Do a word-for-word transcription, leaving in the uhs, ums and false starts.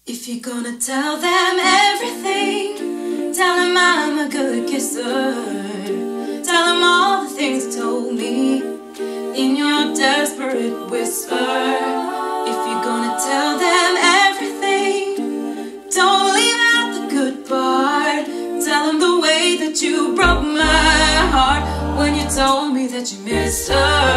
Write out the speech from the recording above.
If you're gonna tell them everything, tell them I'm a good kisser. Tell them all the things you told me in your desperate whisper. If you're gonna tell them everything, don't leave out the good part. Tell them the way that you broke my heart when you told me that you missed her.